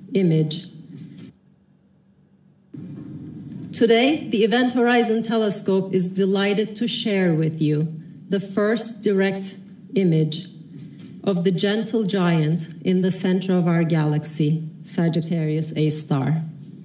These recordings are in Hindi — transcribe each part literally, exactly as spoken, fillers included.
image. Today, the Event Horizon Telescope is delighted to share with you the first direct image of the gentle giant in the center of our galaxy, Sagittarius A star.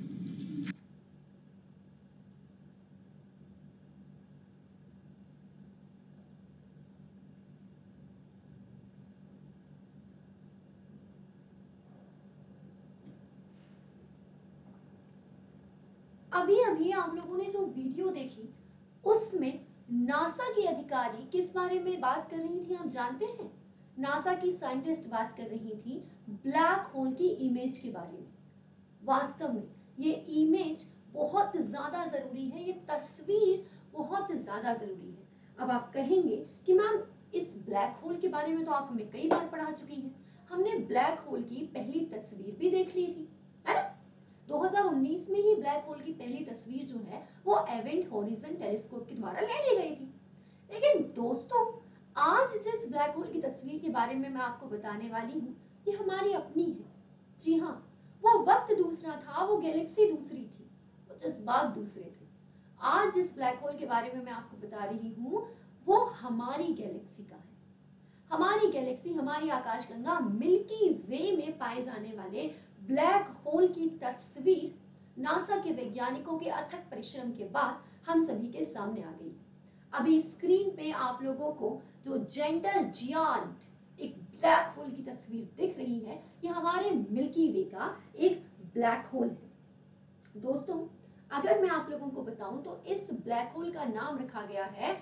अभी अभी आप लोगों ने जो वीडियो देखी उसमें नासा की अधिकारी किस बारे में बात कर रही थी आप जानते हैं? नासा की साइंटिस्ट बात कर रही थी ब्लैक होल की इमेज के बारे में। वास्तव में ये इमेज बहुत ज्यादा जरूरी है, ये तस्वीर बहुत ज्यादा जरूरी है। अब आप कहेंगे कि मैम इस ब्लैक होल के बारे में तो आप हमें कई बार पढ़ा चुकी हैं, हमने ब्लैक होल की पहली तस्वीर भी देख ली थी, है ना? दो हज़ार उन्नीस में ही ब्लैक होल की पहली तस्वीर जो है वो इवेंट हॉरिजन टेलीस्कोप के द्वारा ले ली गई थी। लेकिन दोस्तों, आज जिस ब्लैक होल की तस्वीर के बारे में मैं आपको बताने वाली हूँ ये हमारी अपनी है। जी हाँ, वो वक्त दूसरा था, वो गैलेक्सी दूसरी थी, वो जज्बात दूसरे थे। आज जिस ब्लैक होल के बारे में मैं आपको बता रही हूँ वो हमारी गैलेक्सी का है। हमारी गैलेक्सी, हमारी आकाशगंगा मिल्की वे में पाए जाने वाले ब्लैक होल की तस्वीर नासा के वैज्ञानिकों के अथक परिश्रम के बाद हम सभी के सामने आ गई। अभी स्क्रीन पे आप लोगों को जो जेंटल जियांट एक ब्लैक होल की तस्वीर दिख रही है, ये हमारे मिल्की वे का एक ब्लैक होल है। दोस्तों, अगर मैं आप लोगों को बताऊं तो इस ब्लैक होल का नाम रखा गया है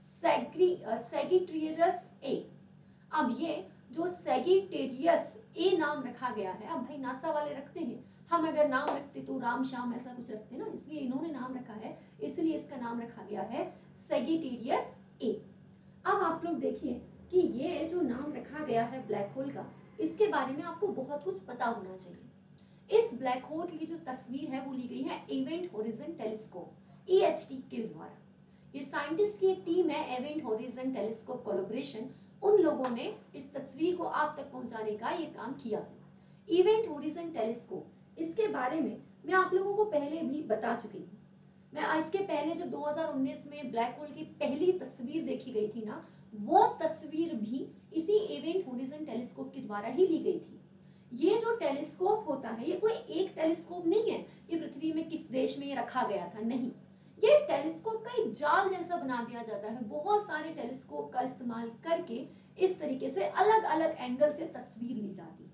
सैगिटेरियस ए। अब ये जो सैगिटेरियस ए नाम रखा गया है, अब भाई नासा वाले रखते हैं, हम अगर नाम रखते तो राम श्याम ऐसा कुछ रखते ना, इसलिए इन्होंने नाम रखा है, इसलिए इसका नाम रखा गया है सैगिटेरियस ए। अब आप लोग देखिए कि ये जो नाम रखा गया है ब्लैक होल का, इसके बारे में आपको बहुत कुछ पता होना चाहिए। इस ब्लैक होल की जो तस्वीर है वो ली गई है event horizon telescope E H T के द्वारा। ये साइंटिस्ट की एक टीम है, इवेंट हॉरिजन टेलीस्कोप कोलैबोरेशन, उन लोगों ने इस तस्वीर को आप तक पहुंचाने का ये काम किया है। इवेंट हॉरिजन टेलीस्कोप, इसके बारे में मैं आप लोगों को पहले भी बता चुकी हूँ। मैं इसके पहले जब दो हज़ार उन्नीस में ब्लैक होल की पहली तस्वीर देखी गई थी ना, वो तस्वीर भी इसी इवेंट हॉरिजन टेलीस्कोप के द्वारा ही ली गई थी। ये जो टेलीस्कोप होता है ये कोई एक टेलीस्कोप नहीं है, ये पृथ्वी में किस देश में ये रखा गया था, नहीं। ये टेलीस्कोप का एक जाल जैसा बना दिया जाता है, बहुत सारे टेलीस्कोप का इस्तेमाल करके इस तरीके से अलग अलग एंगल से तस्वीर ली जाती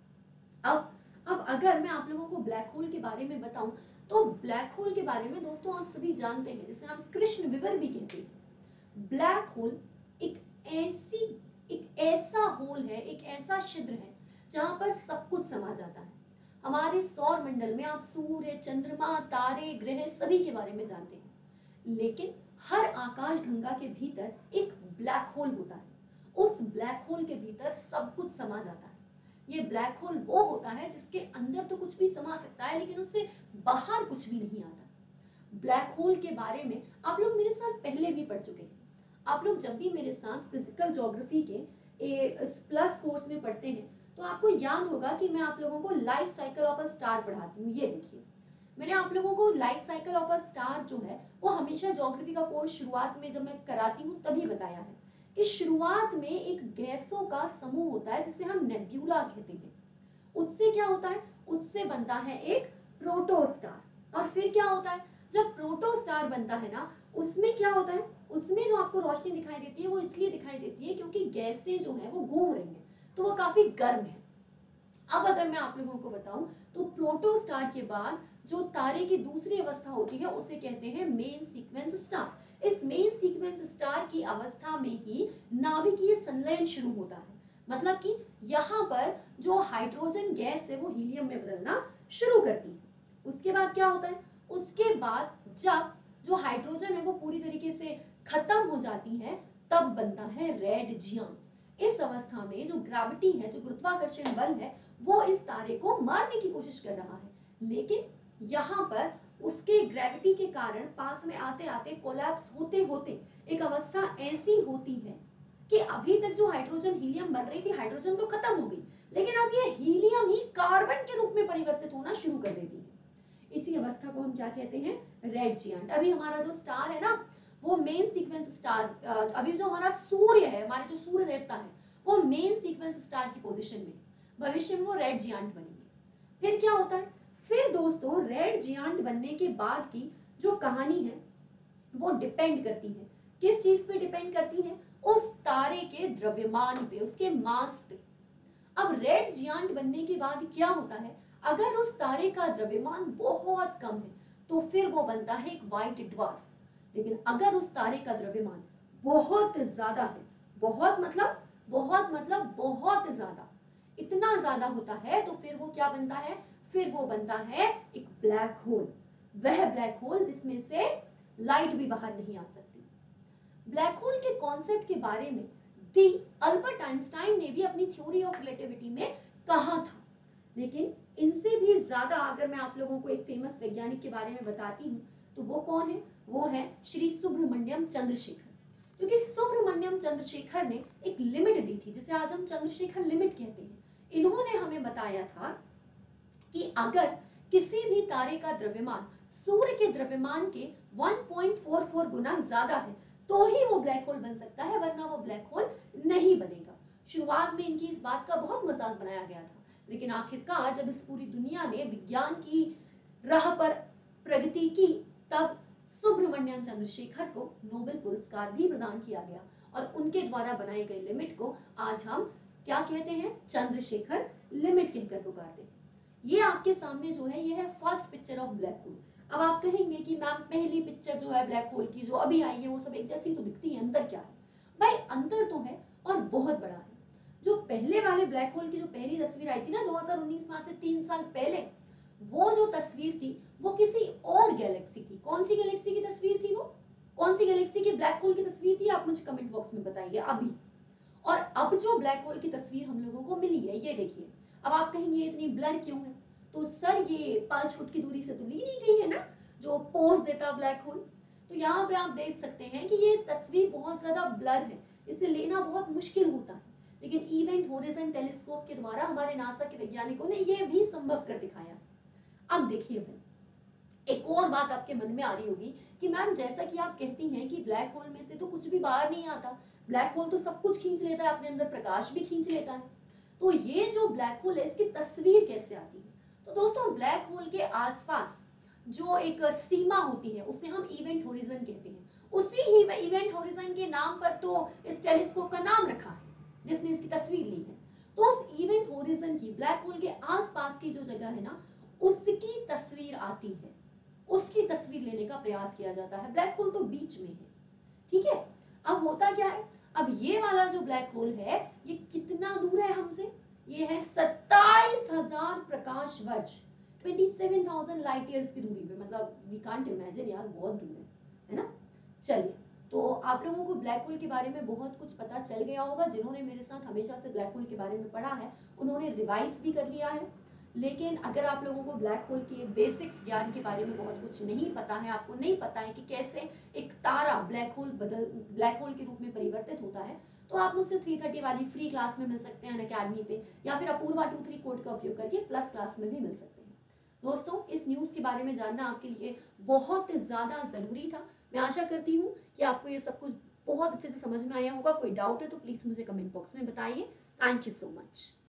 है। अब अब अगर मैं आप लोगों को ब्लैक होल के बारे में बताऊं तो ब्लैक होल के बारे में दोस्तों आप सभी जानते हैं, जिसे हम कृष्ण विवर भी कहते हैं। ब्लैक होल एक ऐसी एक ऐसा होल है, एक ऐसा छिद्र है जहां पर सब कुछ समा जाता है। हमारे सौर मंडल में आप सूर्य, चंद्रमा, तारे, ग्रह सभी के बारे में जानते हैं, लेकिन हर आकाशगंगा के भीतर एक ब्लैक होल होता है। उस ब्लैक होल के भीतर सब कुछ समा जाता है। ये ब्लैक होल वो होता है जिसके अंदर तो कुछ भी समा सकता है लेकिन उससे बाहर कुछ भी नहीं आता। ब्लैक होल के बारे में आप लोग मेरे साथ पहले भी पढ़ चुके हैं। आप लोग जब भी मेरे साथ फिजिकल ज्योग्राफी के प्लस कोर्स में पढ़ते हैं तो आपको याद होगा कि मैं आप लोगों को life cycle of a star पढ़ाती हूँ। ये देखिए, मैंने आप लोगों को life cycle of a star जो है वो हमेशा ज्योग्राफी का कोर्स शुरुआत में जब मैं कराती हूँ तभी बताया है कि शुरुआत में एक गैसों का समूह होता है जिसे हम नेब्यूला कहते हैं। उससे क्या होता है, उससे बनता है एक प्रोटोस्टार। और फिर क्या होता है, जब प्रोटोस्टार बनता है ना, उसमें क्या होता है, उसमें जो आपको रोशनी दिखाई देती है वो इसलिए दिखाई देती है क्योंकि गैसें जो है वो घूम रही हैं, तो वो काफी गर्म है। अब अगर मैं आप लोगों को बताऊं तो प्रोटोस्टार के बाद जो तारे की दूसरी अवस्था होती है उसे कहते हैं मेन सीक्वेंस स्टार। इस मेन सीक्वेंस स्टार की अवस्था में ही नाभिकीय संलयन शुरू होता है, मतलब कि यहाँ पर जो हाइड्रोजन गैस है वो हीलियम में बदलना शुरू करती है। उसके बाद क्या होता है, उसके बाद जब जो हाइड्रोजन है वो पूरी तरीके से खत्म हो जाती है तब बनता है रेड जियांट। इस अवस्था में जो ग्रेविटी है, जो गुरुत्वाकर्षण बल है, वो इस तारे को मारने की कोशिश कर रहा है, लेकिन यहाँ पर उसके ग्रेविटी के कारण पास में आते आते कोलैप्स होते होते एक अवस्था ऐसी होती है कि अभी तक जो हाइड्रोजन हीलियम बन रही थी, हाइड्रोजन तो खत्म हो गई, लेकिन अब ये हीलियम ही कार्बन के रूप में परिवर्तित होना शुरू कर देती है। इसी अवस्था को हम क्या कहते हैं, रेड जियांट। अभी हमारा जो स्टार है ना, वो मेन सीक्वेंस स्टार, अभी जो हमारा सूर्य है, हमारे जो सूर्य देवता है, वो मेन सीक्वेंस स्टार की पोजीशन में, भविष्य में वो रेड जियांट बनेंगे। फिर क्या होता है, फिर दोस्तों रेड जियांट बनने के बाद की जो कहानी है वो डिपेंड करती है, किस चीज पे डिपेंड करती है, उस तारे के द्रव्यमान पे, उसके मास पे। अब रेड जियांट बनने के बाद क्या होता है, अगर उस तारे का द्रव्यमान बहुत कम है तो फिर वो बनता है एक व्हाइट ड्वार्फ। लेकिन अगर उस तारे का द्रव्यमान बहुत ज्यादा है, बहुत मतलब बहुत मतलब बहुत ज्यादा, इतना ज्यादा होता है, तो फिर वो क्या बनता है, फिर वो बनता है एक ब्लैक होल। वह ब्लैक होल जिसमें से लाइट भी बाहर नहीं आ सकती। ब्लैक होल के कॉन्सेप्ट के बारे में दी अल्बर्ट आइंस्टाइन ने भी अपनी थ्योरी ऑफ रिलेटिविटी में कहा था। लेकिन इनसे भी ज्यादा अगर मैं आप लोगों को एक फेमस वैज्ञानिक के बारे में बताती हूँ तो वो कौन है, वो है श्री सुब्रमण्यम चंद्रशेखर। क्योंकि सुब्रमण्यम चंद्रशेखर ने एक लिमिट दी थी, जिसे आज हम चंद्रशेखर लिमिट कहते हैं। इन्होंने हमें बताया था कि अगर किसी भी तारे का द्रव्यमान सूर्य के द्रव्यमान के एक पॉइंट चार चार गुना ज्यादा है तो ही वो ब्लैक होल बन सकता है, वरना वो ब्लैक होल नहीं बनेगा। शुरुआत में इनकी इस बात का बहुत मजाक बनाया गया था, लेकिन आखिरकार जब इस पूरी दुनिया ने विज्ञान की राह पर प्रगति की, तब सुब्रमण्यम चंद्रशेखर को नोबेल पुरस्कार भी प्रदान किया गया और उनके द्वारा बनाई गई लिमिट को आज हम क्या कहते हैं, चंद्रशेखर लिमिट कहकर पुकारते हैं। ये आपके सामने जो है, ये है first picture of black hole. अब आप कहेंगे कि मैम पहली पिक्चर जो है ब्लैक होल की जो अभी आई है वो सब एक जैसी तो दिखती है, अंदर क्या है? भाई अंतर तो है और बहुत बड़ा है। जो पहले वाले ब्लैक होल की जो पहली तस्वीर आई थी ना दो हज़ार उन्नीस में, से तीन साल पहले, वो जो तस्वीर थी वो किसी और गैलेक्सी की, कौन सी गैलेक्सी की तस्वीर थी, वो कौन सी गैलेक्सी की ब्लैक होल की तस्वीर थी, आप मुझे कमेंट बॉक्स में बताइए अभी। और अब जो ब्लैक होल की तस्वीर हम लोगों को मिली है, ये देखिए। अब आप कहेंगे इतनी ब्लर क्यों है, तो सर ये पांच फुट की दूरी से तो ली नहीं गई है ना, जो पोज देता ब्लैक होल। तो यहाँ पे आप देख सकते हैं कि ये तस्वीर बहुत ज्यादा ब्लर है, इसे लेना बहुत मुश्किल होता है। लेकिन इवेंट होराइजन टेलीस्कोप के द्वारा हमारे नासा के वैज्ञानिकों ने यह भी संभव कर दिखाया। अब देखिए भाई, एक और बात आपके मन में आ रही होगी कि मैम जैसा कि आप कहती हैं कि ब्लैक होल में से तो कुछ भी बाहर नहीं आता, ब्लैक होल तो सब कुछ खींच लेता है अपने अंदर, प्रकाश भी खींच लेता है, तो ये जो ब्लैक होल है इसकी तस्वीर कैसे आती है? तो दोस्तों ब्लैक होल के आसपास जो एक सीमा होती है उसे हम इवेंट होराइजन कहते हैं। उसी ही इवेंट होराइजन के नाम पर तो इस टेलीस्कोप का नाम रखा है जिसने इसकी तस्वीर ली है। तो उस इवेंट होराइजन की, ब्लैक होल के आसपास की जो जगह है ना, उसकी तस्वीर आती है, उसकी तस्वीर लेने का प्रयास किया जाता है। ब्लैक होल तो बीच में है, ठीक है। अब होता क्या है, अब ये वाला जो ब्लैक होल है ये कितना दूर है हमसे, ये है सत्ताईस हजार प्रकाश वर्ष, सत्ताईस हज़ार लाइट ईयर्स की दूरी पे। मतलब वी कांट इमेजिन यार, बहुत दूर है, है ना। चलिए, तो आप लोगों को ब्लैक होल के बारे में बहुत कुछ पता चल गया होगा। जिन्होंने मेरे साथ हमेशा से ब्लैक होल के बारे में पढ़ा है उन्होंने रिवाइज भी कर लिया है। लेकिन अगर आप लोगों को ब्लैक होल के बेसिक्स ज्ञान के बारे में बहुत कुछ नहीं पता है, आपको नहीं पता है कि कैसे एक तारा ब्लैक होल बदल ब्लैक होल के रूप में परिवर्तित होता है, तो आप मुझसे तीन सौ तीस वाली फ्री क्लास में मिल सकते हैं अनअकैडमी पे, या फिर अपूर्वा टू थ्री कोड का उपयोग करके प्लस क्लास में भी मिल सकते हैं। दोस्तों, इस न्यूज के बारे में जानना आपके लिए बहुत ज्यादा जरूरी था। मैं आशा करती हूँ कि आपको ये सब कुछ बहुत अच्छे से समझ में आया होगा। कोई डाउट है तो प्लीज मुझे कमेंट बॉक्स में बताइए। Thank you so much.